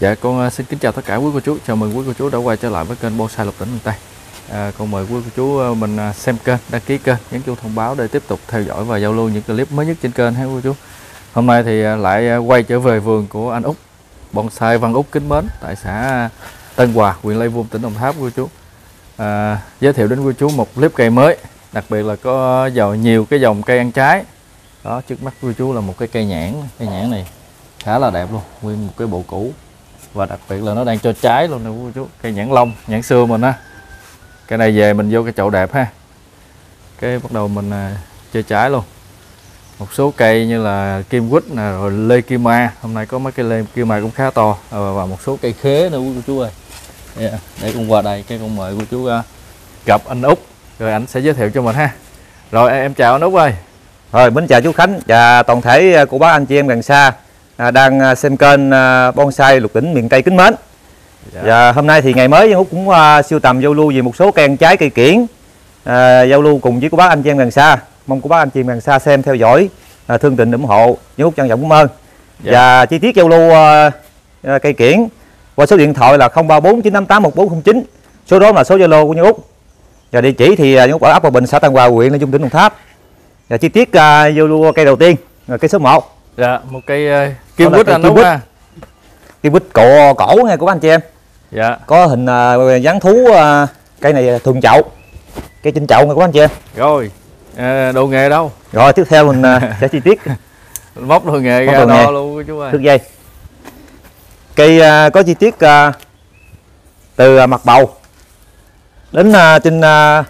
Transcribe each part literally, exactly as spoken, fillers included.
Dạ con xin kính chào tất cả quý cô chú, chào mừng quý cô chú đã quay trở lại với kênh Bonsai Lộc Tỉnh Miền Tây. À, con mời quý cô chú mình xem kênh, đăng ký kênh, nhấn chuông thông báo để tiếp tục theo dõi và giao lưu những clip mới nhất trên kênh ha quý cô chú. Hôm nay thì lại quay trở về vườn của anh Út, Bonsai Văn Út kính mến tại xã Tân Hòa, huyện Lai Vung, tỉnh Đồng Tháp quý cô chú. À, giới thiệu đến quý cô chú một clip cây mới, đặc biệt là có giàu nhiều cái dòng cây ăn trái. Đó, trước mắt quý cô chú là một cái cây nhãn, cây nhãn này khá là đẹp luôn, nguyên một cái bộ cũ. Và đặc biệt là nó đang cho trái luôn nè quý chú, cây nhãn lông, nhãn xưa mình á. Cái này về mình vô cái chậu đẹp ha. Cái bắt đầu mình à, chơi trái luôn. Một số cây như là kim quýt nè, rồi lê kim ma, hôm nay có mấy cây lê kim ma cũng khá to, và một số cây khế nữa quý chú ơi. Yeah. Để con qua đây, cái con mời quý chú uh, gặp anh Út, rồi anh sẽ giới thiệu cho mình ha. Rồi em chào anh Út ơi. Rồi mến chào chú Khánh và toàn thể của bác anh chị em gần xa à, đang xem kênh uh, Bonsai Lục Tỉnh miền Tây kính mến. Dạ. Và hôm nay thì ngày mới Út cũng uh, siêu tầm giao lưu về một số cây ăn trái cây kiển, uh, giao lưu cùng với của bác anh chị em gần xa. Mong của bác anh chị em gần xa xem theo dõi, uh, thương tình ủng hộ, những Út trân trọng cảm ơn. Dạ. Và chi tiết giao lưu uh, uh, cây kiển qua số điện thoại là không ba bốn chín tám tám một bốn không chín, số đó là số Zalo của Như Út. Và địa chỉ thì Như Út ở ấp Hòa Bình, xã Tân Hòa, huyện Lai Vung, tỉnh Đồng Tháp. Và chi tiết uh, giao lưu cây đầu tiên, rồi cây số một. Dạ, một cây uh, kim quýt anh Út ha. Kim quýt cổ cổ nha của các anh chị em. Dạ. Có hình uh, dáng thú, uh, cây này thường chậu, cây trên chậu nha của anh chị em. Rồi à, đồ nghề đâu. Rồi tiếp theo mình uh, sẽ chi tiết móc đồ nghề móc ra đồ đo nghề. Luôn chú ơi. Thước dây. Cây uh, có chi tiết uh, từ uh, mặt bầu đến uh, trên uh,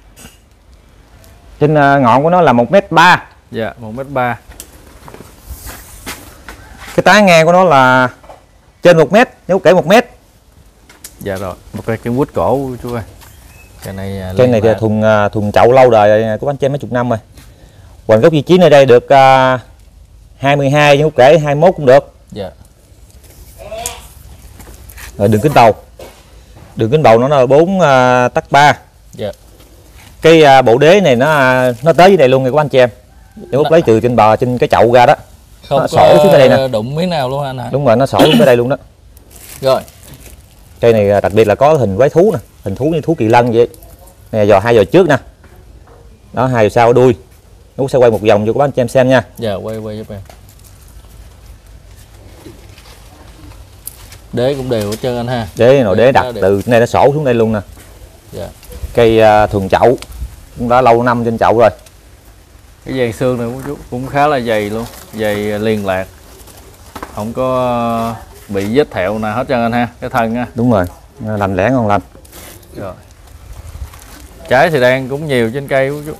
trên uh, ngọn của nó là một mét ba. Dạ, một mét ba. Cái tán ngang của nó là trên một mét, nếu kể một mét. Dạ rồi, một cây kim quýt cổ chú ơi. Cây này cây này thì thuần thuần chậu lâu đời của anh chị em mấy chục năm rồi. Hoành gốc vị trí nơi đây được uh, hai mươi hai, nếu kể hai mươi mốt cũng được. Dạ. Rồi đường kính bầu. Đường kính bầu nó là bốn uh, tắc ba. Dạ. Cái uh, bộ đế này nó uh, nó tới dưới đây luôn nha của anh chị em. Nếu lấy từ trên bờ trên cái chậu ra đó. Không nó có sổ xuống đây nè. Đụng miếng nào luôn anh hả? Đúng rồi, nó sổ xuống tới đây luôn đó. Rồi. Cây này đặc biệt là có hình quái thú nè, hình thú như thú kỳ lân vậy. Nè, giò hai giò trước nè. Đó, hai giò sau ở đuôi. Nó sẽ quay một vòng cho các anh chị em xem nha. Dạ, quay quay giúp em. Đế cũng đều hết trơn anh ha. Đế nồi đế đặt từ này nó sổ xuống đây luôn nè. Dạ. Cây uh, thường chậu cũng đã lâu năm trên chậu rồi. Cái dày xương này cũng cũng khá là dày luôn, dày liền lạc, không có bị vết thẹo nào hết trơn anh ha, cái thân á. Đúng rồi, lành lẽ ngon lành. Rồi. Trái thì đang cũng nhiều trên cây của chú.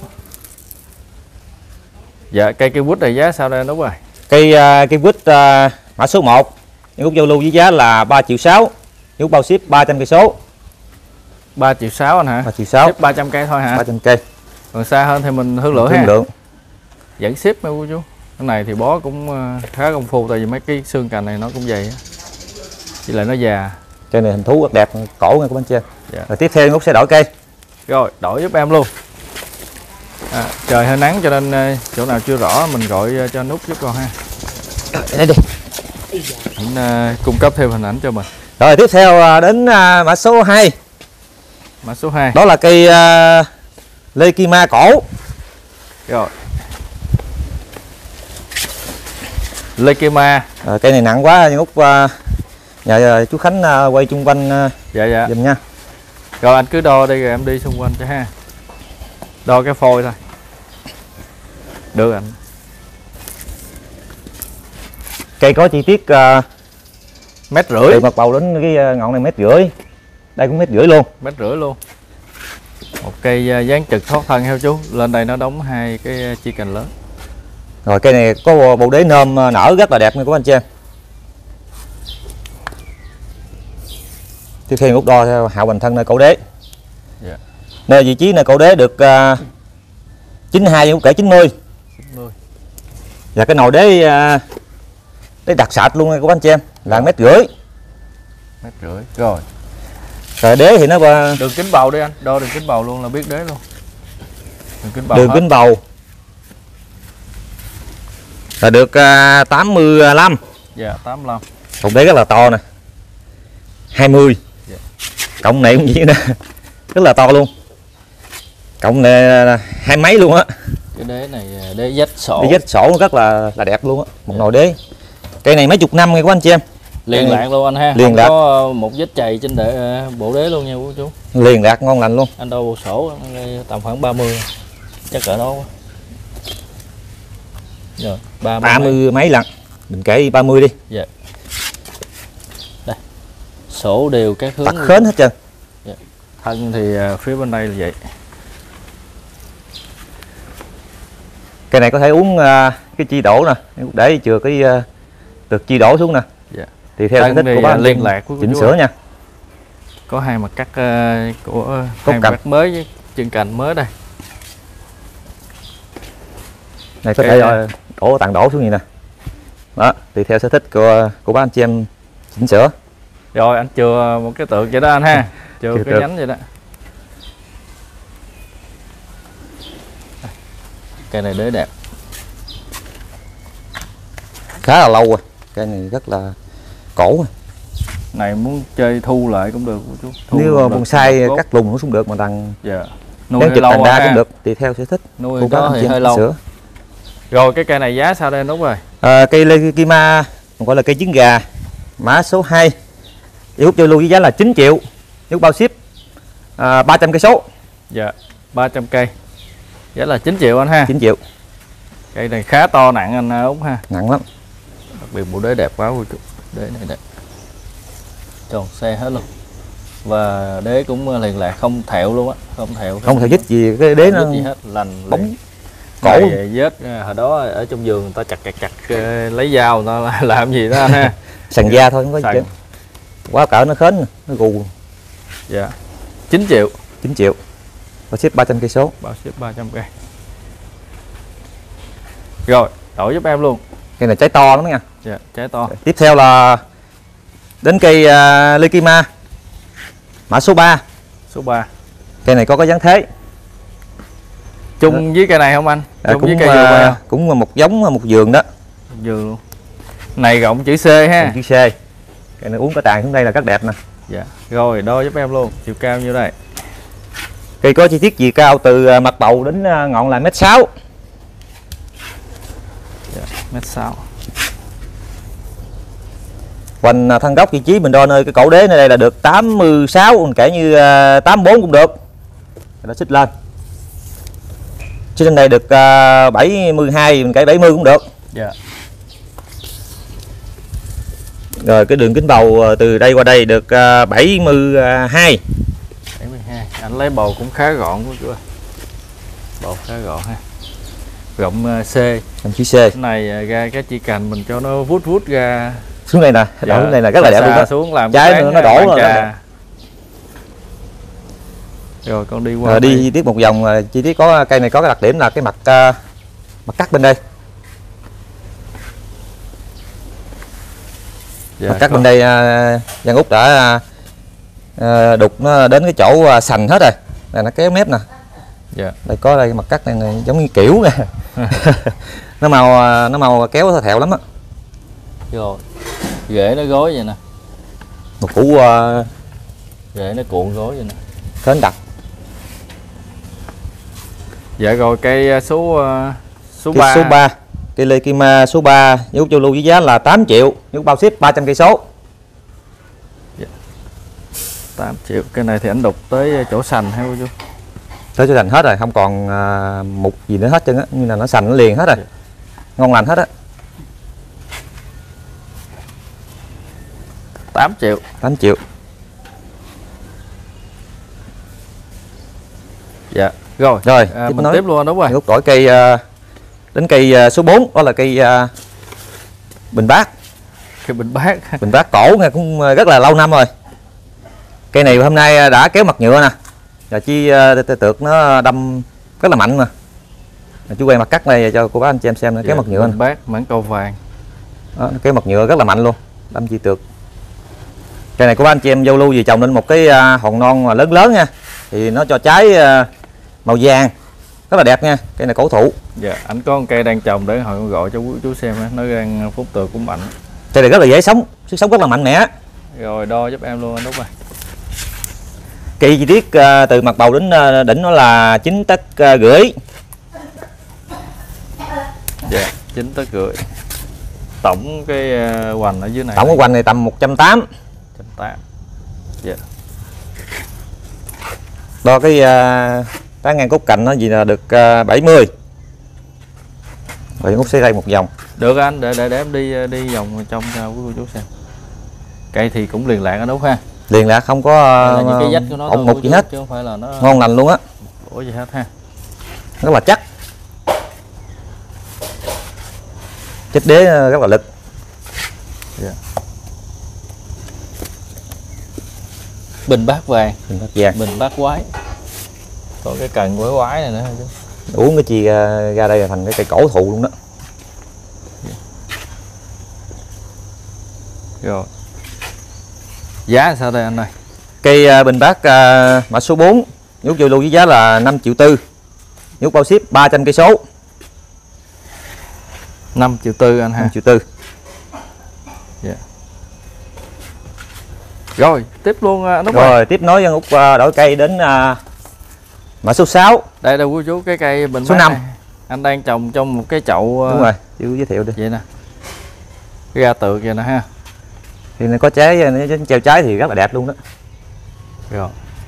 Dạ, cây cây quýt này giá sao đây đúng rồi? Cây uh, cây quýt uh, mã số một, những Út giao lưu với giá là ba triệu sáu, những Út bao ship ba trăm cây số. ba triệu sáu anh hả? ba triệu sáu. Ship ba trăm cây thôi hả? ba trăm cây. Còn xa hơn thì mình thương lượng ha. Thương lượng. Dẫn ship mấy cô chú. Cái này thì bó cũng khá công phu, tại vì mấy cái xương cành này nó cũng dày á. Chỉ là nó già. Cây này hình thú rất đẹp, cổ nha của anh chị em. Dạ. Rồi tiếp theo Út sẽ đổi cây. Rồi, đổi giúp em luôn. À, trời hơi nắng cho nên chỗ nào chưa rõ mình gọi cho anh Út giúp con ha. Đây đi. Anh uh, cung cấp thêm hình ảnh cho mình. Rồi tiếp theo đến uh, mã số hai. Mã số hai. Đó là cây uh, lê kim ma cổ. Rồi. Lê kim ma. À, cây này nặng quá nhưng Út uh, nhờ chú Khánh uh, quay chung quanh uh, dạ dạ dùm nha. Rồi anh cứ đo đây rồi em đi xung quanh cho ha. Đo cái phôi thôi. Được anh. Cây có chi tiết uh, mét rưỡi. từ mặt bầu đến cái ngọn này mét rưỡi. Đây cũng mét rưỡi luôn. Mét rưỡi luôn. Một cây dáng trực thoát thân theo chú. Lên đây nó đóng hai cái chi cành lớn. Rồi cây này có bộ đế nôm nở rất là đẹp nha các anh chị em. Tiếp theo Út đo theo hạo hoành thân nơi cổ đế. Yeah. Nơi vị trí nơi cổ đế được uh, chín mươi hai, Út kể chín mươi. chín mươi. Và cái nồi đế uh, đế đặc sạch luôn nha các anh chị em, là mét rưỡi. Mét rưỡi. Rồi. Rồi đế thì nó uh, đường kính bầu đi anh, đo đường kính bầu luôn là biết đế luôn. Đường kính bầu. Đường kính bầu là được uh, tám mươi lăm. Dạ, tám mươi lăm. Cục đế rất là to nè. hai mươi. Dạ. Cộng này cũng vậy nè, rất là to luôn. Cộng này hai mấy luôn á. Cái đế này đế dách sổ. Đế dách sổ rất là là đẹp luôn á, một nồi đế. Cây này mấy chục năm nghe của anh chị em. Liền lạc luôn anh ha. Liền Không lạc. có một vết chày trên đế, bộ đế luôn nha cô chú. Liền lạc ngon lành luôn. Anh đo bộ sổ tầm khoảng ba mươi. Chắc cỡ đó quá. Rồi, ba mươi, ba mươi mấy, mấy lần. Mình kể ba mươi đi. Dạ. Đây. Sổ đều các hướng. Tắt khến hết trơn. Dạ. Thân thì phía bên đây là vậy. Cây này có thể uống uh, cái chi đổ nè, để chừa cái uh, được chi đổ xuống nè. Dạ. Thì theo sở thích của bác liên lạc của chỉnh sửa nha. Có hai mặt cắt uh, của Cốt hai mặt cành. cắt mới với chân cành mới đây. Này có Cái... thể uh, đổ tặng đổ xuống như nè. Đó, thì theo sở thích của của bác anh chị em chỉnh sửa. Rồi anh chừa một cái tượng vậy đó anh ha. Chừa cái tượng. nhánh vậy đó. Cây này đế đẹp. Khá là lâu rồi. Cây này rất là cổ rồi. Này muốn chơi thu lại cũng được chú. Thu Nếu bonsai cắt lùng nó cũng được mà đằng dạ. Nuôi chụp thành ra cũng được, tùy theo sở thích. Nuôi có thì hơi lâu. Sửa. Rồi cái cây này giá sao đây đúng rồi? À, cây Lekima gọi là cây trứng gà, mã số hai. Đi hút giao lưu với giá là chín triệu, nước bao ship à, ba trăm cây số. Dạ, ba trăm cây. Giá là chín triệu anh ha. chín triệu. Cây này khá to nặng anh Út ha. Nặng lắm. Đặc biệt bộ đế đẹp quá cô chú. Đế này đẹp. Tròn xe hết luôn. Và đế cũng liền lạc, không thẹo luôn á, không thẹo. Không thẹo dít gì, cái đế nó gì hết, lành bóng cổ. Vết hồi đó ở trong vườn người ta chặt chặt chặt lấy dao người ta làm gì đó anh ha. Sàn da thôi không có gì. Quá cỡ nó khến, nó gù. Dạ. chín triệu. chín triệu. Bao ship ba trăm cây số. Bao ship ba trăm cây. Rồi, đổi giúp em luôn. Cây này trái to lắm nha. Dạ, trái to. Tiếp theo là đến cây uh, Lekima mã số ba. Số ba. Cây này có cái dáng thế. Chung đó. Với cây này không anh? À, chung cũng, với cây uh, uh, cũng một giống một vườn đó. Vườn luôn. Này rộng chữ C ha. Rộng chữ C. Cây này uống cái tàn xuống đây là rất đẹp nè. Dạ. Rồi, đo giúp em luôn. Chiều cao như đây. Cây có chi tiết chiều cao từ mặt bầu đến ngọn là mét sáu. Dạ, mét sáu. Hoành thân gốc vị trí mình đo nơi cái cổ đế nơi đây là được tám mươi sáu, mình kể như tám mươi bốn cũng được. Nó xích lên. Xích lên đây được bảy mươi hai, mình kể bảy mươi cũng được. Dạ. Rồi cái đường kính bầu từ đây qua đây được bảy mươi hai. bảy mươi hai. Anh lấy bầu cũng khá gọn của chú ơi. Bầu khá gọn ha. Rộng C. Rộng chữ C. Cái này ra cái chỉ cành mình cho nó vút vút ra xuống đây nè, dạ, đổ này là rất là đẹp luôn đó. Xuống làm trái nó, nó đổ rồi đó. Rồi con đi qua à, đi chi tiết một vòng. Chi tiết có cây này có cái đặc điểm là cái mặt uh, mặt cắt bên đây. Dạ, mặt cắt có. Bên đây uh, Giang Út đã uh, đục nó đến cái chỗ uh, sành hết rồi. Này nó kéo mép nè. Dạ. Đây có đây mặt cắt này, này giống như kiểu nè. Nó màu nó màu kéo thẹo lắm á. Rồi. Rễ nó gối vậy nè. Một củ uh, rễ nó cuộn gối vậy nè. khến đặc. Dạ rồi cây số uh, số cây ba. Số ba. Cây Lekima số ba nhút giao lưu với giá là tám triệu, nhút bao ship ba trăm cây số. Dạ. tám triệu. Cái này thì anh đục tới chỗ sành hay chú? Tới chỗ sành hết rồi, không còn uh, mục gì nữa hết trơn á, như là nó sành nó liền hết rồi. Dạ. Ngon lành hết á. tám triệu. tám triệu. Dạ. Rồi. Rồi, à, tiếp mình nói. tiếp luôn đúng rồi. Lúc đổi cây uh, đến cây uh, số bốn, đó là cây uh, bình bát. Cây bình bát. Bình bát cổ nghe cũng rất là lâu năm rồi. Cây này hôm nay đã kéo mặt nhựa nè. Và chi uh, tược nó đâm rất là mạnh mà. Chú quay mặt cắt này cho cô bác anh chị em xem nó kéo dạ, mặt nhựa. Bình bát mảng cầu vàng. Đó, nó kéo mặt nhựa rất là mạnh luôn. Đâm chi tược. Cây này của bác anh chị em giao lưu gì trồng lên một cái uh, hòn non mà lớn lớn nha. Thì nó cho trái uh, màu vàng rất là đẹp nha. Cây này cổ thụ. Dạ, anh có một cây đang trồng để hồi gọi cho chú xem á, nó đang phúc tược cũng mạnh. Cây này rất là dễ sống, sức sống rất là mạnh mẽ. Rồi đo giúp em luôn anh Út ơi. Cây chi tiết uh, từ mặt bầu đến uh, đỉnh nó là chín tấc uh, rưỡi. Dạ, chín tấc rưỡi. Tổng cái uh, hoành ở dưới này. Tổng cái hoành này tầm một trăm tám mươi. một trăm tám mươi. Dạ. Đo cái uh, tán ngang cốt cạnh nó gì là được uh, bảy mươi. Rồi Út sẽ đây một vòng. Được anh, để để để em đi đi vòng trong cho quý cô chú xem. Cây thì cũng liền lạc anh Út ha. Liền lạc, không có uh, những cái vách của nó ổng mục gì chú, hết. Chứ không phải là nó ngon lành luôn á. Ủa gì hết ha. Rất là chắc. Chất đế rất là lực. Yeah. Bình bát vàng, bình bát vàng, bình bát quái. Có cái cần quái quái này nữa chứ. Uống cái chi ra đây là thành cái cây cổ thụ luôn đó. Yeah. Rồi. Giá sao đây anh ơi? Cây bình bát uh, mã số bốn, nhút vô lưu với giá là năm triệu tư. Nhút bao ship ba trăm cây số. năm triệu tư anh ha. năm triệu tư. Yeah. Rồi, tiếp luôn anh Út. Rồi, tiếp nối dân Út uh, đổi cây đến uh, mã số sáu. Đây là quý chú cái cây bình số năm. Này. Anh đang trồng trong một cái chậu. Uh, đúng rồi, chú giới thiệu đi. Vậy nè. Cái ra tược vậy nè ha. Thì nó có trái, nó treo trái thì rất là đẹp luôn đó. Rồi.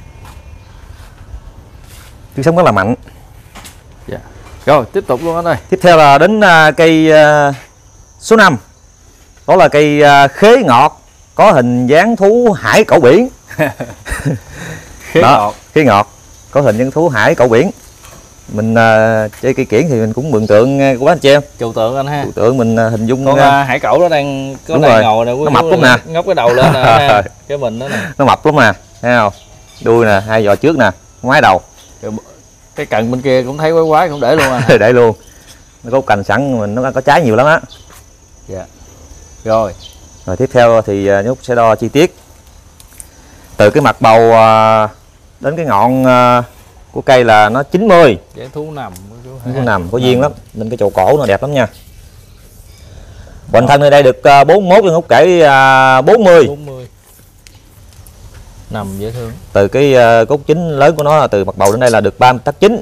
Chú sống rất là mạnh. Dạ. Rồi, tiếp tục luôn anh ơi. Tiếp theo là đến uh, cây uh, số năm. Đó là cây uh, khế ngọt, có hình dáng thú hải cẩu biển. Khế đó, ngọt. Khế ngọt, có hình dáng thú hải cẩu biển. Mình uh, chơi cây kiển thì mình cũng mượn tượng của bác anh chị em. Trừu tượng anh ha. Trừu tượng mình uh, hình dung con uh, hải cẩu đó đang có đang rồi. ngồi nè, nó mập lắm nè, ngóc cái đầu lên nè. Cái mình đó nè. Nó mập lắm nè, thấy không? Đuôi nè, hai giò trước nè, ngoái đầu. Cái cận bên kia cũng thấy quái quái cũng để luôn à. Để luôn. Nó có cành sẵn, mình nó có trái nhiều lắm á. Dạ. Rồi. Rồi tiếp theo thì Nhúc sẽ đo chi tiết từ cái mặt bầu đến cái ngọn của cây là nó chín mươi. Dáng thú nằm. Nó nằm có duyên lắm, nên cái chậu cổ nó đẹp lắm nha. Hoành thân nơi đây được bốn mươi mốt, Nhúc kể bốn mươi. bốn mươi. Nằm dễ thương. Từ cái cốt chính lớn của nó là từ mặt bầu đến đây là được ba mươi tấc chín.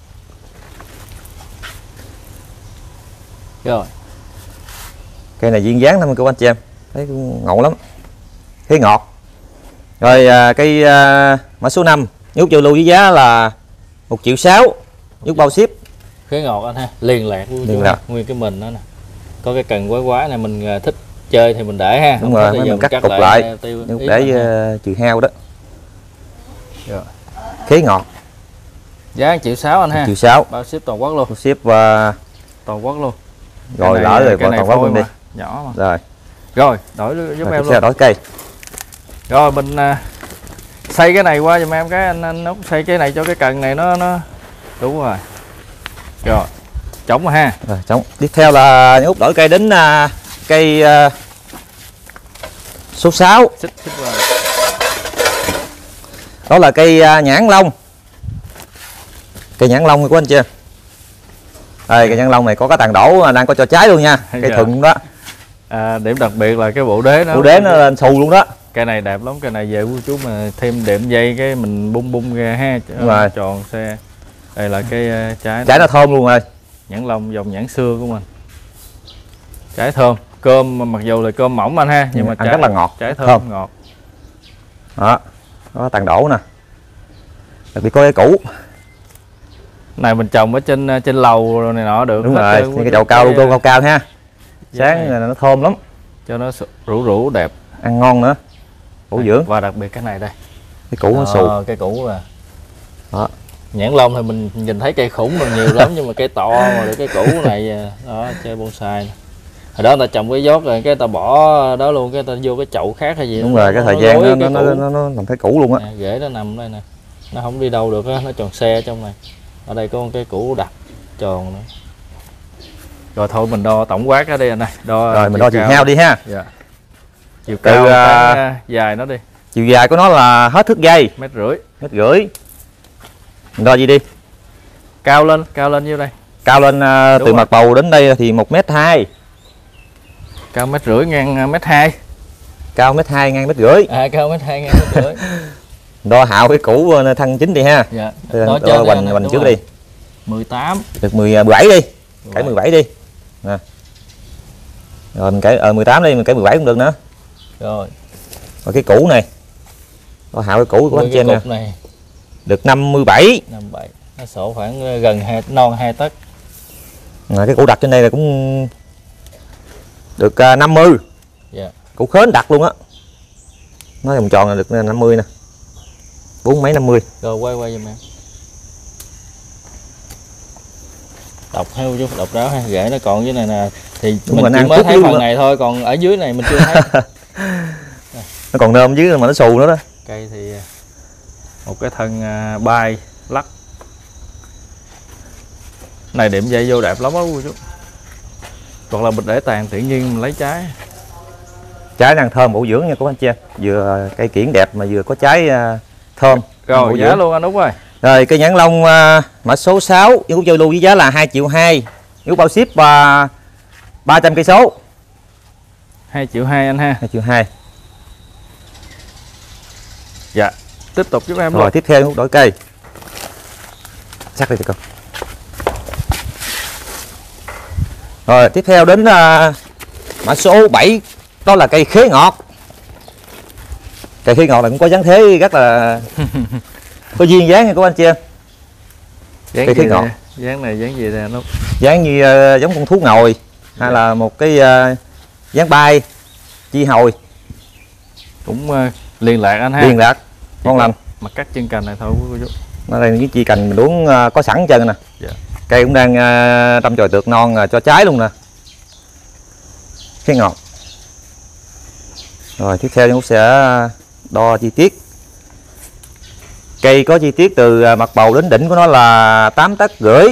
Rồi. Cây này duyên dáng lắm các anh chị em, thấy ngộ lắm, thấy ngọt. Rồi cây mã số năm, nhút vô lưu với giá là một triệu sáu, nhút bao ship. Khế ngọt anh ha, liền lạc liền lạc. Nguyên cái mình đó nè, có cái cần quái quái này mình thích chơi thì mình để ha. Đúng rồi, mình cắt cục lại, lại nhút để trừ heo đó. Rồi. Khế ngọt. Giá một triệu sáu anh ha. một triệu sáu. Bao ship toàn quốc luôn. Bao ship uh... toàn quốc luôn. Rồi lỡ rồi còn toàn quốc luôn đi. Nhỏ mà. Rồi. Rồi, đổi giúp rồi, em luôn. Đổi cây. Rồi mình uh, xây cái này qua giùm em cái anh anh Út xây cái này cho cái cần này nó nó đúng rồi. Rồi. Trống rồi ha. Rồi, trống. Tiếp theo là Út đổi cây đến uh, cây uh, số sáu. Xích, xích vào. Đó là cây uh, nhãn long. Cây nhãn long của anh chị. Đây, cây nhãn long này có cái tàn đổ đang có cho trái luôn nha. Cây dạ. thuận đó. À, điểm đặc biệt là cái bộ đế nó bộ đế nó lên xù luôn đó. Cây này đẹp lắm, cây này về của chú mà thêm đệm dây cái mình bung bung ra ha. Đúng rồi. Tròn xe. Đây là cái uh, trái. Trái nó thơm luôn rồi. Nhãn long dòng nhãn xưa của mình. Trái thơm, cơm mặc dù là cơm mỏng anh ha, nhưng ừ, mà trái rất là ngọt. Trái thơm, thơm. ngọt. Đó. Có tàn đổ nè. Đặc biệt có cái củ. Này mình trồng ở trên trên lầu rồi này nọ được. Đúng rồi, cái chậu cao luôn, cao cao ha. Sáng này nó thơm lắm. Cho nó rủ rủ đẹp. Ăn ngon nữa. Bổ dưỡng. Và đặc biệt cái này đây. Cái củ nó xù. Cái củ à. Đó. Nhãn long thì mình nhìn thấy cây khủng rồi nhiều lắm nhưng mà cây to mà cái củ này đó chơi bonsai. Hồi đó người ta trồng cái dốt rồi cái ta bỏ đó luôn, cái ta vô cái chậu khác hay gì. Đúng rồi, cái thời gian nó nó, nó nó nó làm thấy củ luôn á. À, rễ nó nằm đây nè. Nó không đi đâu được á, nó tròn xe ở trong này. Ở đây có một cái củ đặc tròn nữa. Rồi thôi mình đo tổng quát ở đây anh ơi. Đo rồi mình đo chiều cao đi ha. Dạ. Chiều cao uh, dài nó đi. Chiều dài của nó là hết thước dây. Mét rưỡi. Mét rưỡi. Mình đo gì đi? Cao lên, cao lên nhiêu đây? Cao lên uh, từ rồi. Mặt bầu đến đây thì một mét hai. Cao mét rưỡi ngang mét hai. Cao mét hai, ngang mét rưỡi. À, cao mét hai, ngang mét rưỡi. Đo Hạo cái cũ thân chính đi ha. Dạ. Đo, đo hoành hoành trước đi. mười tám. Được mười bảy đi. Cải mười bảy đi. Nè. Rồi mình cải ờ mười tám đi, mình cải mười bảy cũng được nữa. Rồi. Rồi cái cũ này. Đo Hạo cái cũ của anh chị em nè. Này. Được năm mươi bảy. năm mươi bảy. Nó sổ khoảng gần hai non hai tấc. À, cái củ đặt trên đây là cũng được uh, năm mươi. Dạ. Củ khến đặt luôn á. Nó vòng tròn là được năm mươi nè. Bốn mấy năm mươi. Rồi quay quay giùm em. Đọc theo chú, đọc ráo ha, rễ nó còn dưới này nè. Thì đúng mình chỉ mới thấy phần này thôi, còn ở dưới này mình chưa thấy. Nó còn nơm dưới mà nó xù nữa đó. Cây thì một cái thân uh, bay lắc. Này điểm dây vô đẹp lắm á chú. Còn là mình để tàn tự nhiên mình lấy trái. Trái đang thơm bổ dưỡng nha các anh chị em. Vừa cây kiển đẹp mà vừa có trái uh, thơm. Rồi giá dưỡng luôn anh Út ơi. Rồi cây nhãn long uh, mã số sáu với Út giao lưu với giá là hai triệu hai. Út bao ship và uh, ba trăm cây số. hai triệu hai anh ha. hai triệu hai. Dạ. Tiếp tục giúp em. Rồi luôn. Tiếp theo Út đổi cây. Sắc đi con. Rồi tiếp theo đến uh, mã số bảy, đó là cây khế ngọt. Cây khế ngọt này cũng có dáng thế rất là có duyên dáng nha các anh chị em. Dáng cây khế ngọt. Dáng này dáng gì nè nó? Dáng như uh, giống con thú ngồi. Dạ. Hay là một cái uh, dáng bay chi hồi. Cũng uh, liên lạc anh ha. Liên lạc. Ngon lành. Mà cắt chân cành này thôi cô chú. Nó đây những chi cành mình uống uh, có sẵn chân nè. Dạ. Cây cũng đang uh, trăm chồi tược non uh, cho trái luôn nè. Khế ngọt. Rồi tiếp theo chúng sẽ đo chi tiết. Cây có chi tiết từ mặt bầu đến đỉnh của nó là tám tấc rưỡi.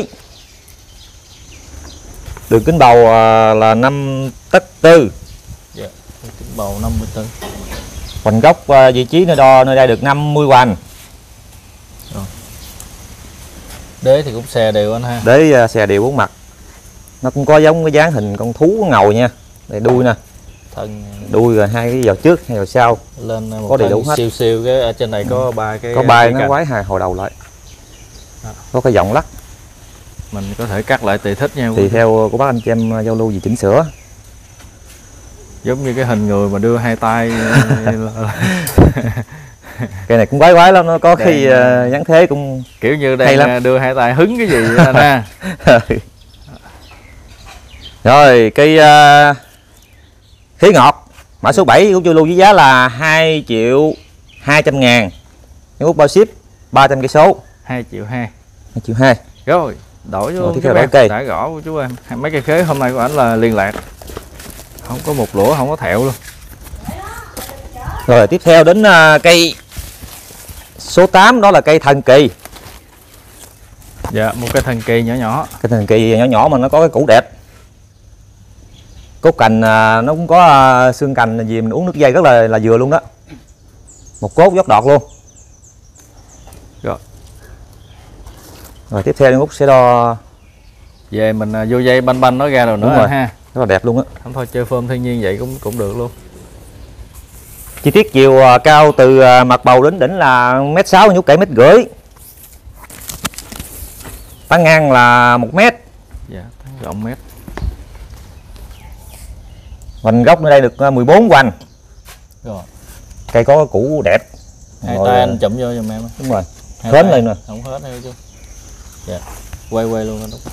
Đường kính bầu là năm tấc tư. Dạ, kính bầu năm mươi tư. Hoành gốc vị trí nơi đo nơi đây được năm mươi hoành. Rồi. Đế thì cũng xè đều anh ha. Đế xè đều bốn mặt. Nó cũng có giống cái dáng hình con thú ngầu nha. Đây đuôi nè. Thân đuôi rồi hai cái vào trước hai vào sau lên một có đầy đủ hết. Siêu siêu cái ở trên này có ba cái có ba nó quái hai hồi đầu lại. À. Có cái giọng lắc. Mình có thể cắt lại tùy thích nha. Tùy theo của bác anh chị em giao lưu gì chỉnh sửa. Giống như cái hình người mà đưa hai tay. Cây này cũng quái quái lắm, nó có đang, khi uh, dáng thế cũng kiểu như đang đưa hai tay hứng cái gì vậy anh ha. Rồi cây uh, khế ngọt mã số bảy cũng giao lưu với giá là hai triệu hai trăm ngàn. Út bao ship ba trăm cây số. hai triệu hai. hai triệu hai. Rồi đổi vô cái em cây. Đã gõ của chú em. Mấy cây khế hôm nay của ảnh là liên lạc. Không có một lỗ, không có thẹo luôn. Rồi tiếp theo đến uh, cây số tám, đó là cây thần kỳ. Dạ, một cây thần kỳ nhỏ nhỏ. Cây thần kỳ nhỏ nhỏ mà nó có cái củ đẹp. Cốt cành uh, nó cũng có uh, xương cành gì mình uống nước dây rất là là vừa luôn đó. Một cốt dốc đọt luôn. Rồi. Rồi tiếp theo Út sẽ đo về mình uh, vô dây banh banh nó ra rồi nữa rồi. Ha. Rất là đẹp luôn á. Không thôi chơi phơm thiên nhiên vậy cũng cũng được luôn. Chi tiết chiều uh, cao từ uh, mặt bầu đến đỉnh là mét sáu, Út kể mét rưỡi. Tán ngang là một mét. Dạ, rộng mét. Hoành gốc ở đây được mười bốn hoành. Rồi. Cây có củ đẹp. Hai tay anh chụm vô giùm em. Đúng rồi. Hết lên nè. Không hết đâu chứ. Dạ. Quay quay luôn anh Út.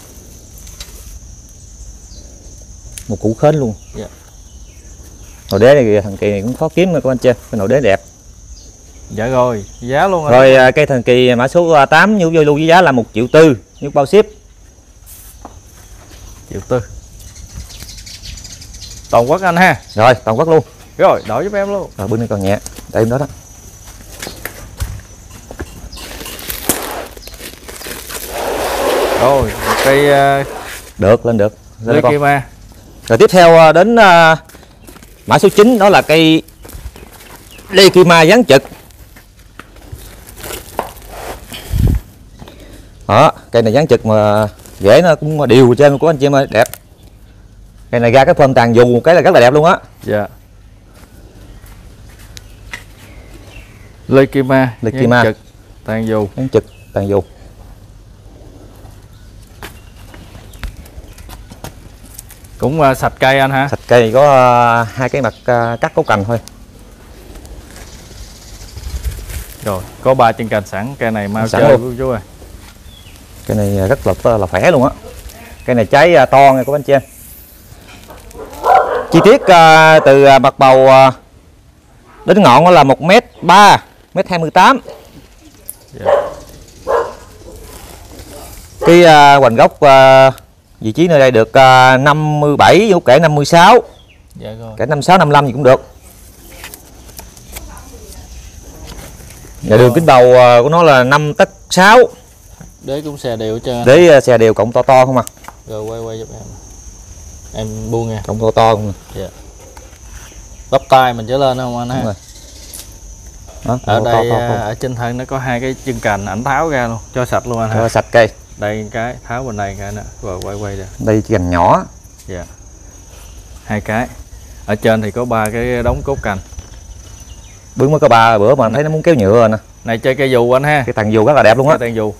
Một củ khến luôn. Dạ. Nồi đế này thần kỳ này cũng khó kiếm mà các anh chị. Cái nồi đế đẹp. Dạ rồi, giá luôn anh. Rồi cây thần kỳ mã số tám như vô lưu với giá là một triệu tư, như bao ship. Triệu tư. Toàn quốc anh ha. Rồi, toàn quốc luôn. Rồi, đổi giúp em luôn. Rồi bên này còn nhẹ. Đây em đó đó. Rồi, cây uh... được lên được. Lên cây ma. Rồi tiếp theo đến uh, mã số chín, đó là cây Lê Kim Ma dáng trực. Đó, cây này dáng trực mà rễ nó cũng đều trên của anh chị em ơi, đẹp. Cây này ra cái phơm tàn dù một cái là rất là đẹp luôn á. Dạ. Lekima, Lekima trực, tàn dù, dán trực, tàn dù. cũng uh, sạch cây anh hả? Sạch cây, có uh, hai cái mặt uh, cắt cấu cành thôi. Rồi có ba chân cành sẵn, cây này mau Sẵn chơi luôn. của chú ơi. Cây này rất là là khỏe luôn á. Cây này trái uh, to nha các anh chị em. Chi tiết uh, từ uh, mặt bầu uh, đến ngọn nó là một mét ba, một mét hai mươi tám. Yeah. Cái uh, hoành gốc uh, vị trí nơi đây được uh, năm mươi bảy, vô kể năm mươi sáu. Dạ rồi. Kể năm mươi sáu, năm mươi lăm gì cũng được. Và đường kính đầu uh, của nó là năm tấc sáu. Đế cũng xè đều chưa? Đế uh, xè đều cộng to to không à. Rồi quay quay giúp em. Em buông nha. Cộng to to không. Dạ. Bắp tay mình trở lên không anh ha? Đó, ở to, đây to, to, to. ở trên thân nó có hai cái chân cành ảnh tháo ra luôn, cho sạch luôn anh hả? Cho sạch cây. Đây cái tháo bên đây cái nè, rồi quay quay ra. Đây chỉ cành nhỏ. Dạ. Hai cái. Ở trên thì có ba cái đống cốt cành. Bữa mới có ba bữa mà thấy nó muốn kéo nhựa rồi nè. Này chơi cây dù anh ha. Cái tàn dù rất là đẹp luôn á. Cây tàn dù.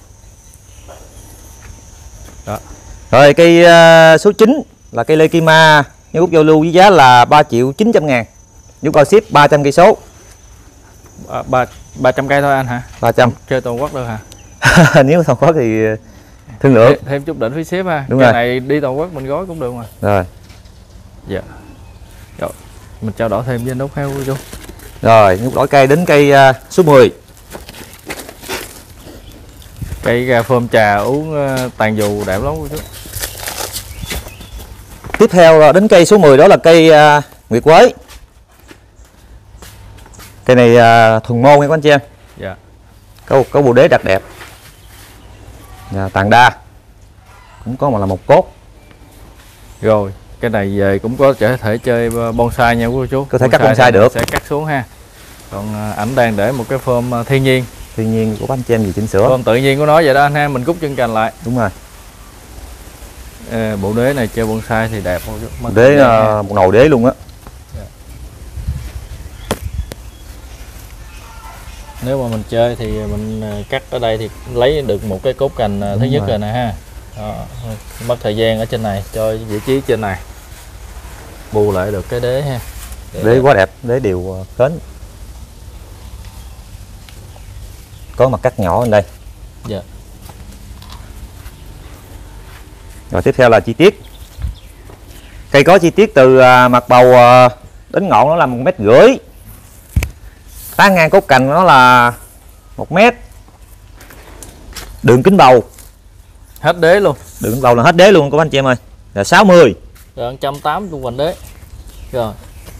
Đó. Rồi cây uh, số chín là cây Lekima, như Úc giao lưu với giá là ba triệu chín trăm ngàn. Giúp bao ship ba trăm cây số. À, ba ba trăm cây thôi anh hả? ba trăm. Chơi toàn quốc được hả? Nếu không có thì thương lượng. Thêm, thêm chút đỉnh phí ship ha. Đúng Cái rồi. này đi toàn quốc mình gói cũng được mà. Rồi. Dạ. Rồi. Mình trao đổi thêm với anh Úc heo chú. Rồi, Úc đổi cây đến cây uh, số mười. Cây cà phơm trà uống uh, tàn dù đẹp lắm chú. Tiếp theo đến cây số mười đó là cây uh, Nguyệt Quế. Cây này uh, thuần môn nha các anh chị em. Dạ. Có có bộ đế đặc đẹp. Dạ, tàn đa. Cũng có mà là một cốt. Rồi, cái này về cũng có thể chơi bonsai nha quý chú. Có thể cắt bonsai được. Sẽ cắt xuống ha. Còn uh, ảnh đang để một cái phơm uh, thiên nhiên. Thiên nhiên của anh chị em gì chỉnh sửa. Phơm tự nhiên của nó vậy đó anh ha, mình cút chân cành lại. Đúng rồi. À, bộ đế này chơi bonsai thì đẹp không chú. Đế uh, một nồi đế luôn á. Dạ. Nếu mà mình chơi thì mình cắt ở đây thì lấy được một cái cốt cành uh, thứ nhất rồi, rồi nè ha. Đó, mất thời gian ở trên này cho vị trí trên này. Bù lại được cái đế ha. Để đế đẹp. Quá đẹp, đế đều uh, kến. Có mặt cắt nhỏ ở đây. Dạ. Rồi tiếp theo là chi tiết. Cây có chi tiết từ uh, mặt bầu uh, đến ngọn nó là một mét rưỡi. Tán ngang cốt cành nó là một mét. Đường kính bầu hết đế luôn. Đường bầu là hết đế luôn các anh chị em ơi. Là sáu mươi. Rồi một trăm tám mươi luôn hoành đế. Rồi.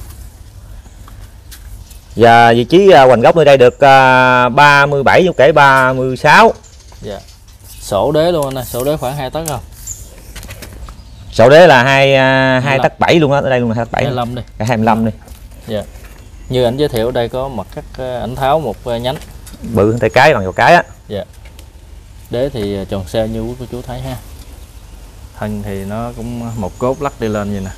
Và vị trí uh, hoành gốc nơi đây được uh, ba mươi bảy, vô kể ba mươi sáu. Dạ. Sổ đế luôn anh ơi, sổ đế khoảng hai tấc không? Sổ đế là hai uh, hai tấc bảy luôn á, ở đây luôn là hai tấc bảy. hai mươi lăm đi. hai mươi lăm đi. Dạ. Như ảnh giới thiệu ở đây có mặt cắt ảnh tháo một nhánh bự hơn tay cái bằng vào cái á. Dạ. Đế thì tròn xe như quý cô chú thấy ha. Thân thì nó cũng một cốt lắc đi lên vậy nè.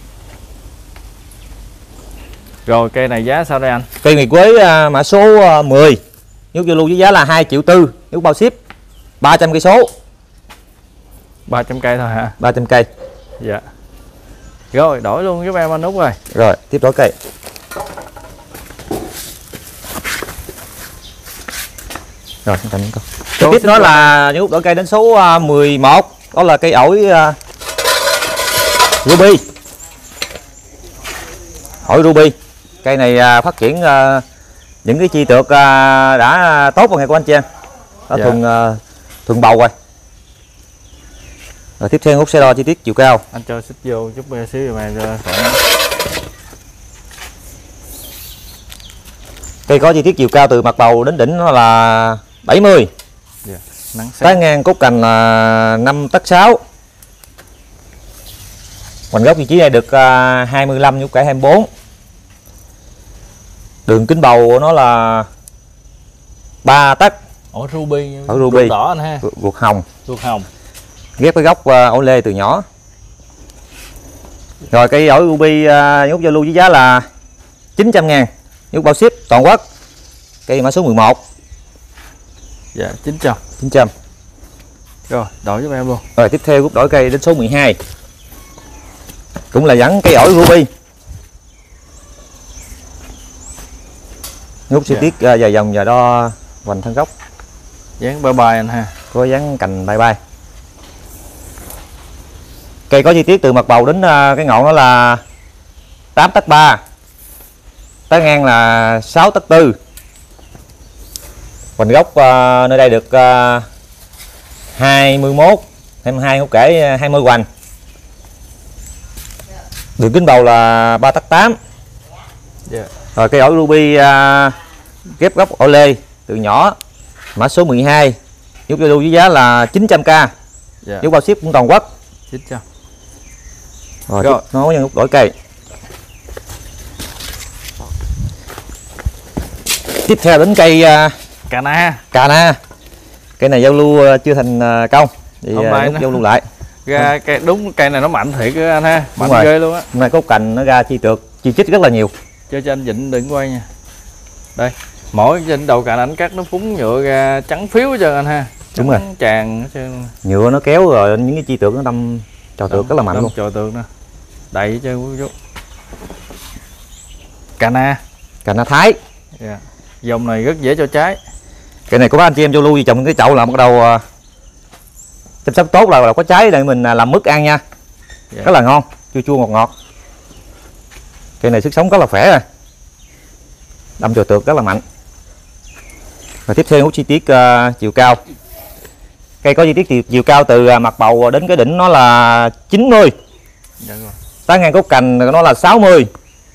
Rồi cây này giá sao đây anh? Cây Nguyệt Quế uh, mã số uh, mười. Nếu giao lưu với giá là hai triệu tư, nếu bao ship ba trăm cây số. ba trăm cây thôi hả? ba trăm cây. Dạ. Rồi đổi luôn giúp em anh Út rồi. Rồi tiếp đổi cây. Rồi chúng ta những con. Tiếp đó là những đổi cây đến số uh, mười một, đó là cây ổi uh, ruby. Ổi ruby. Cây này uh, phát triển uh, những cái chi tược uh, đã tốt rồi nghe của anh chị em. Đã dạ. thuần uh, thuần bầu rồi. Rồi tiếp theo Út sẽ đo chi tiết chiều cao. Anh cho xích vô chút xíu rồi mà khỏi. Cây có chi tiết chiều cao từ mặt bầu đến đỉnh nó là bảy mươi. Yeah. Nắng Tán ngang cốt cành là năm tấc sáu. Hoành gốc vị trí này được uh, hai mươi lăm, nhũ cải hai mươi bốn. Đường kính bầu của nó là ba tấc. Ổi ruby. Ổi ruby đỏ anh ha. Ruột hồng. Ruột hồng. Ghép với gốc uh, ổi lê từ nhỏ. Rồi cây ổi ruby uh, nhút giao lưu với giá là chín trăm ngàn, nhút bao ship toàn quốc. Cây mã số mười một. Dạ chín trăm. chín trăm. Rồi đổi giúp em luôn. Rồi tiếp theo Quốc đổi cây đến số mười hai. Cũng là dẫn cây ổi ruby. Ngút chi Dạ. tiết uh, dài dòng và đo hoành thân gốc. Dán bye bye anh ha. Có dáng cành bay bay. Cây có chi tiết từ mặt bầu đến uh, cái ngọn đó là tám tấc ba. Tán ngang là sáu tấc tư. Hoành gốc uh, nơi đây được uh, hai mươi mốt, thêm hai gốc kể hai mươi hoành. Đường kính bầu là ba tấc tám. Dạ. Rồi cây ổi ruby uh, ghép gốc ổi lê từ nhỏ, mã số mười hai, giúp giao lưu với giá là chín trăm k. Dạ. Giúp bao ship cũng toàn quốc. chín trăm. Rồi, Rồi. tiếp nối nhân lúc đổi cây. Tiếp theo đến cây uh, Cana. Cana. Cây này giao lưu uh, chưa thành uh, công thì Hôm uh, nay lúc nó- giao lưu lại. Ra cây đúng cây này nó mạnh thiệt á anh ha. Mạnh rồi. ghê luôn á. Hôm nay có cành nó ra chi trượt, chi chít rất là nhiều. Cho cho anh Vịnh đừng quay nha. Đây, mỗi trên đầu cành ảnh cắt nó phúng nhựa ra trắng phiếu hết trơn anh ha. Đúng rồi. Trắng tràn hết trơn. Nhựa nó kéo rồi những cái chi trượt nó đâm trò trượt rất là mạnh luôn. Trò tường nè. Đầy hết trơn quý chú. Cana. Cana Thái. Dạ. Dòng này rất dễ cho trái. Cây này của bác anh chị em giao lưu gì trồng cái chậu là bắt đầu uh, chăm sóc tốt là, là có trái để mình uh, làm mứt ăn nha. Dạ. Rất là ngon, chua chua ngọt ngọt. Cây này sức sống rất là khỏe rồi. Đâm trò trượt rất là mạnh. Và tiếp theo hút chi tiết uh, chiều cao. Cây có chi tiết chiều, chiều cao từ uh, mặt bầu đến cái đỉnh nó là chín mươi. Dạ rồi. Tán ngang gốc cành nó là sáu mươi.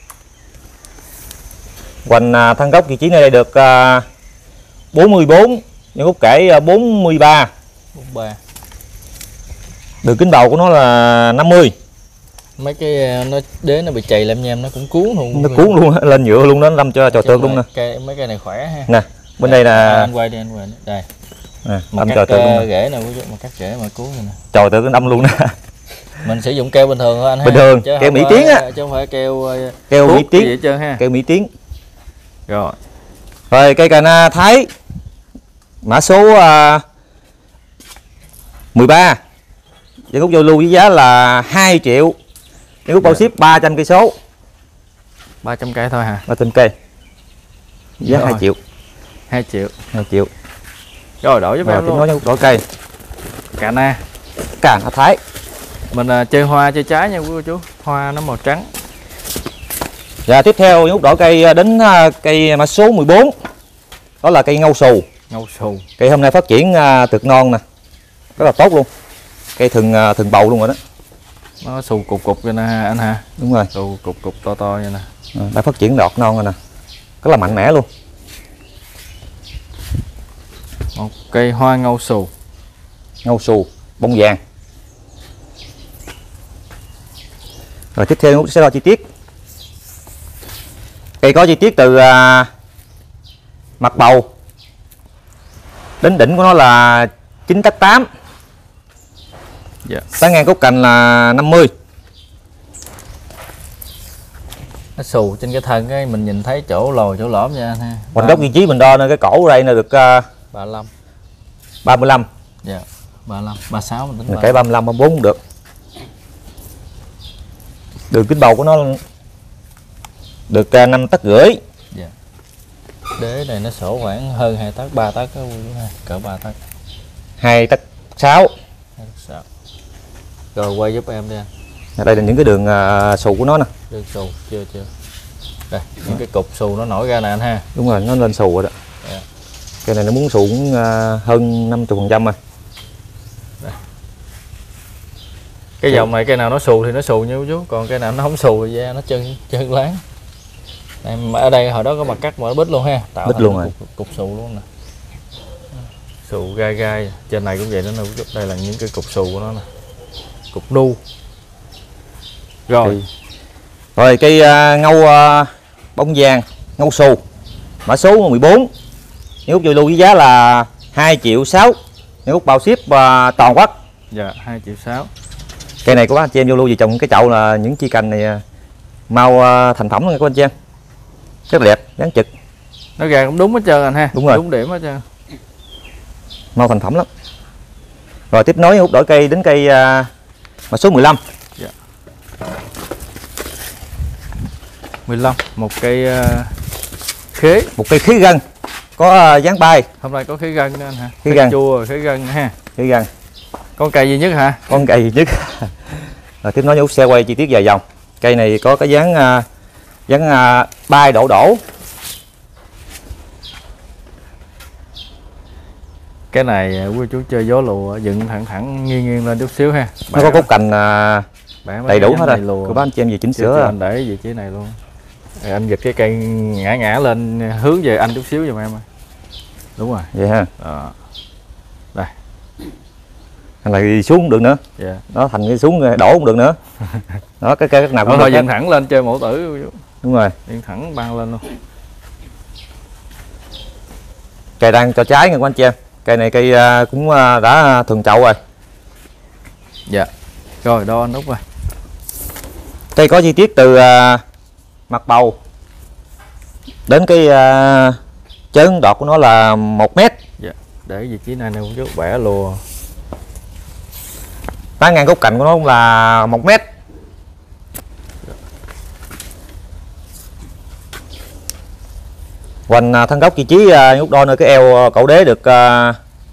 Hoành uh, thân gốc vị trí nơi đây được uh, bốn mươi bốn, nhưng gốc kể uh, bốn mươi ba. bốn ba. Đường kính bầu của nó là năm mươi. Mấy cái nó đế nó bị chày làm nha em, nó cũng cuốn luôn. Nó cuốn luôn, lên nhựa luôn đó, đâm cho trò trượt luôn nè. Cây, mấy cây này khỏe ha. Nè, bên đây À, là anh quay đi anh quay đi. Đây. nè, Mà đâm cắt trò trượt luôn uh, nè. rễ nè quý vị, mà cắt rễ mà cuốn rồi nè. Trò trượt nó đâm luôn nè. Mình sử dụng keo bình thường thôi anh ha. Bình thường, Chứ keo không Mỹ phải- Tiến á. chứ không phải keo uh, Keo thuốc Mỹ Tiến. gì hết trơn ha. Keo Mỹ Tiến. Rồi. Rồi cây Cana Thái mã số uh, mười ba. Giá gốc giao lưu với giá là hai triệu. Giá gốc bao Dạ. ship ba trăm cây số, ba trăm cây thôi hả? ba trăm cây. Giá Rồi. hai triệu. hai triệu. hai triệu. Rồi đổi giúp Rồi em tiếp luôn. nối giá gốc đổi cây. Cana. Cana Thái. Mình uh, chơi hoa chơi trái nha quý cô chú. Hoa nó màu trắng. Và tiếp theo giá gốc đổi cây đến uh, cây mã số mười bốn. Đó là cây ngâu xù. Ngâu xù. Cây hôm nay phát triển uh, thực non nè, rất là tốt luôn. Cây thường uh, thường bầu luôn rồi đó. Nó xù cục cục vậy nè anh ha. Đúng rồi. Xù cục cục to to vậy nè. À, đã phát triển đọt non rồi nè, rất là mạnh mẽ luôn. Một cây hoa ngâu xù. Ngâu xù bông vàng. Rồi tiếp theo sẽ đo chi tiết. Cây có chi tiết từ uh, mặt bầu đến đỉnh của nó là chín tấc tám. Dạ. Tán ngang gốc cành là năm mươi. Nó xù trên cái thân cái mình nhìn thấy chỗ lồi chỗ lõm nha anh ha. Hoành gốc vị trí mình đo nơi cái cổ ở đây nó được uh, ba mươi lăm. ba mươi lăm. Dạ. ba mươi lăm, ba mươi sáu mình tính. Mình ba. kể ba mươi lăm, ba mươi bốn cũng được. Đường kính bầu của nó được uh, năm tấc rưỡi. Dạ. Đế này nó sổ khoảng hơn hai tấc, ba tấc đó, cỡ ba tấc. hai tấc sáu. Sao? Rồi quay giúp em đi anh. Đây là những cái đường uh, xù của nó nè. Đường xù chưa chưa. Đây, những cái cục xù nó nổi ra nè anh ha. Đúng rồi, nó lên xù rồi đó. Dạ. Cây này nó muốn xù cũng uh, hơn năm mươi phần trăm rồi. Cái dòng này cây nào nó xù thì nó xù như chú, còn cây nào nó không xù thì da nó chân chân láng. Đây, mà ở đây hồi đó có mặt cắt mà nó bít luôn ha, tạo Bít thành luôn cục, rồi. cục, cục xù luôn nè. Xù gai gai, trên này cũng vậy nữa nè, đây là những cái cục xù của nó nè. Cục nu. Rồi, Cây... Rồi cây uh, ngâu uh, bông vàng, ngâu xù. Mã số mười bốn. Nếu hút lưu với giá là hai triệu sáu. Nếu hút bao ship uh, toàn quốc. dạ hai triệu sáu. Cây này của bác anh chị em vô lưu gì trồng cái chậu là những chi cành này uh, mau uh, thành phẩm luôn nha các anh chị em. Rất là đẹp, dáng trực. Nó gà cũng đúng hết trơn anh ha. Đúng rồi. Đúng điểm hết trơn. Mau thành phẩm lắm. Rồi tiếp nối Út đổi cây đến cây uh, mã số mười lăm. Dạ. mười lăm, một cây uh, khế. Một cây khí gân có uh, dáng bay. Hôm nay có khế gân nữa anh ha. Khế gân. Chua, khế gân ha. Khí gân. Con cây duy nhất hả? Con cây duy nhất. Rồi tiếp nối Út sẽ quay chi tiết dài dòng. Cây này có cái dáng uh, dáng uh, bay đổ đổ. Cái này quý chú chơi gió lùa dựng thẳng thẳng nghiêng nghiêng lên chút xíu ha. Nó có cốt cành uh, đầy đủ hết rồi. Cô bác anh chị em gì chỉnh sửa. Anh để vị trí này luôn. Rồi anh giật cái cây ngã ngã lên hướng về anh chút xíu giùm em. Đúng rồi. Vậy ha. Đó. Đây. Anh lại xuống không được nữa. Dạ. Nó thành cái xuống đổ không được nữa. Đó cái cái nào cũng thôi dựng thẳng lên chơi mẫu tử. Đúng rồi. Dựng thẳng băng lên luôn. Cây đang cho trái nha các anh chị em. Cây này cây cũng đã thường chậu rồi. Dạ. Rồi đo anh Út rồi. Cây có chi tiết từ uh, mặt bầu đến cái uh, chân đọt của nó là một mét. Dạ. Để vị trí này nè chú bẻ lùa. Tán ngang gốc cạnh của nó cũng là một mét. Hoành uh, thân gốc vị trí uh, Út đo nơi cái eo uh, cậu đế được uh,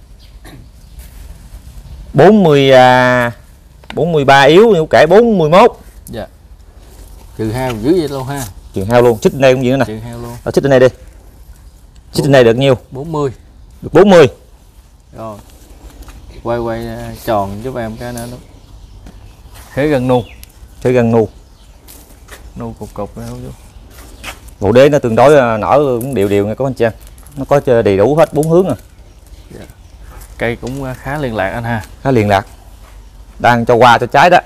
bốn mươi, uh, bốn mươi ba yếu, Út kể bốn mươi mốt. Dạ. Trừ heo dưới vậy luôn ha. Trừ heo luôn, xích đây cũng gì nữa nè. Trừ heo luôn. Ở xích trên đây đi. Xích trên đây được nhiêu? bốn mươi. Được bốn mươi. Rồi. Quay quay tròn giúp em cái nữa. Khế gần nu. Khế gần nu. Nu cục cục này không chú. Bộ đế nó tương đối nở cũng đều đều nha các anh chị em. Nó có đầy đủ hết bốn hướng à. Dạ. Cây cũng khá liên lạc anh ha. Khá liên lạc. Đang cho qua cho trái đó.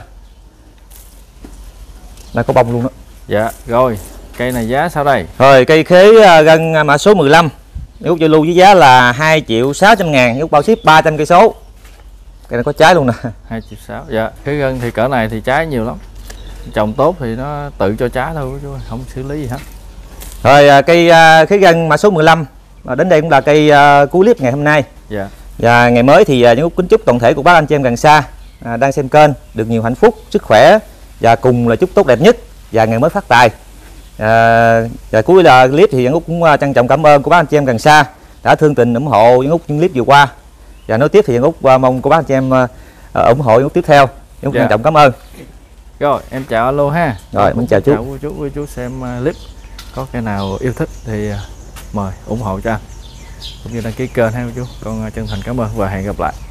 Đang có bông luôn đó. Dạ, rồi. Cây này giá sao đây? Rồi cây khế gân mã số mười lăm. Út giao lưu với giá là hai triệu sáu trăm ngàn, Út bao ship ba trăm cây số. Cây này có trái luôn nè. hai triệu sáu. Dạ, khế gân thì cỡ này thì trái nhiều lắm. Trồng tốt thì nó tự cho trái thôi chứ không xử lý gì hết. Rồi cây khế gân mã số mười lăm. Và đến đây cũng là cây cuối clip ngày hôm nay. Dạ. Và ngày mới thì những Út kính chúc toàn thể của bác anh chị em gần xa à, đang xem kênh được nhiều hạnh phúc, sức khỏe và cùng là chúc tốt đẹp nhất và ngày mới phát tài. À, và cuối là clip thì Út cũng trân trọng cảm ơn của bác anh chị em gần xa đã thương tình ủng hộ những Út những clip vừa qua. Và nói tiếp thì Út mong của bác anh chị em uh, ủng hộ những Út tiếp theo. Út trân trọng cảm ơn. Rồi em chào alo ha. Rồi mình chào chú. Chào cô chú, cô chú xem clip. Có cái nào yêu thích thì mời ủng hộ cho anh cũng như đăng ký kênh ha cô chú. Con chân thành cảm ơn và hẹn gặp lại.